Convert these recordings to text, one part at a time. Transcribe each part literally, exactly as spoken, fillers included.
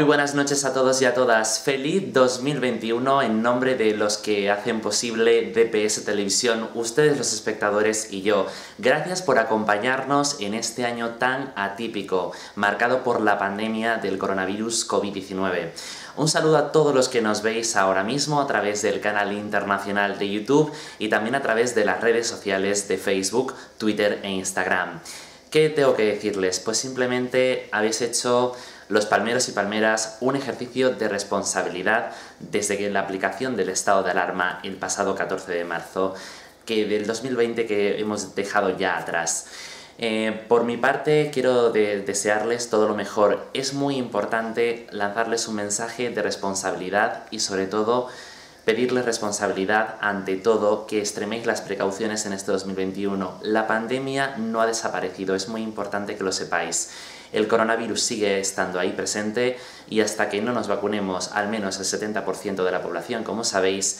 Muy buenas noches a todos y a todas. Feliz dos mil veintiuno en nombre de los que hacen posible D P S Televisión, ustedes los espectadores y yo. Gracias por acompañarnos en este año tan atípico, marcado por la pandemia del coronavirus COVID diecinueve. Un saludo a todos los que nos veis ahora mismo a través del canal internacional de YouTube y también a través de las redes sociales de Facebook, Twitter e Instagram. ¿Qué tengo que decirles? Pues simplemente habéis hecho los palmeros y palmeras un ejercicio de responsabilidad desde que la aplicación del estado de alarma el pasado catorce de marzo, que del dos mil veinte que hemos dejado ya atrás. Eh, por mi parte quiero de desearles todo lo mejor. Es muy importante lanzarles un mensaje de responsabilidad y sobre todo pedirles responsabilidad ante todo, que extreméis las precauciones en este dos mil veintiuno. La pandemia no ha desaparecido, es muy importante que lo sepáis. El coronavirus sigue estando ahí presente y hasta que no nos vacunemos al menos el setenta por ciento de la población, como sabéis,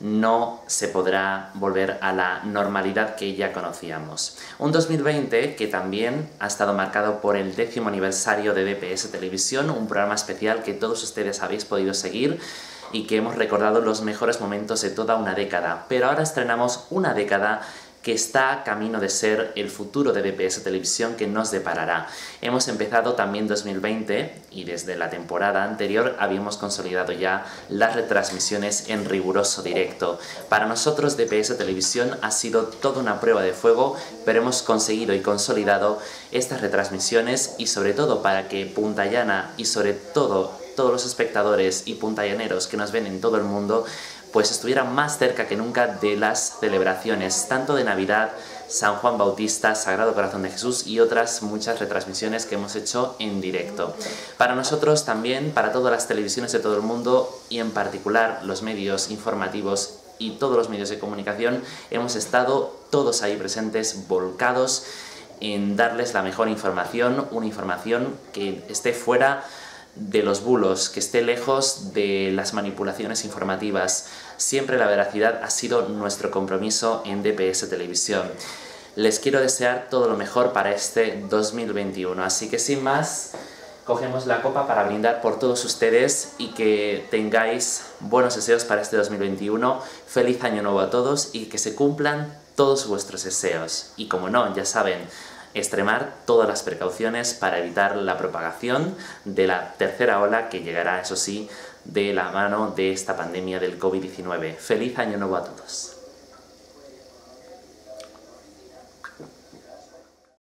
no se podrá volver a la normalidad que ya conocíamos. Un dos mil veinte que también ha estado marcado por el décimo aniversario de D P S Televisión, un programa especial que todos ustedes habéis podido seguir y que hemos recordado los mejores momentos de toda una década. Pero ahora estrenamos una década que está camino de ser el futuro de D P S Televisión que nos deparará. Hemos empezado también dos mil veinte y desde la temporada anterior habíamos consolidado ya las retransmisiones en riguroso directo. Para nosotros D P S Televisión ha sido toda una prueba de fuego, pero hemos conseguido y consolidado estas retransmisiones y sobre todo para que Punta Llana y sobre todo todos los espectadores y puntallaneros que nos ven en todo el mundo pues estuvieran más cerca que nunca de las celebraciones, tanto de Navidad, San Juan Bautista, Sagrado Corazón de Jesús y otras muchas retransmisiones que hemos hecho en directo. Para nosotros también, para todas las televisiones de todo el mundo y en particular los medios informativos y todos los medios de comunicación, hemos estado todos ahí presentes, volcados en darles la mejor información, una información que esté fuera de los bulos, que esté lejos de las manipulaciones informativas. Siempre la veracidad ha sido nuestro compromiso en D P S Televisión. Les quiero desear todo lo mejor para este dos mil veintiuno, así que sin más, cogemos la copa para brindar por todos ustedes y que tengáis buenos deseos para este dos mil veintiuno. Feliz año nuevo a todos y que se cumplan todos vuestros deseos. Y como no, ya saben, extremar todas las precauciones para evitar la propagación de la tercera ola que llegará, eso sí, de la mano de esta pandemia del COVID diecinueve. ¡Feliz año nuevo a todos!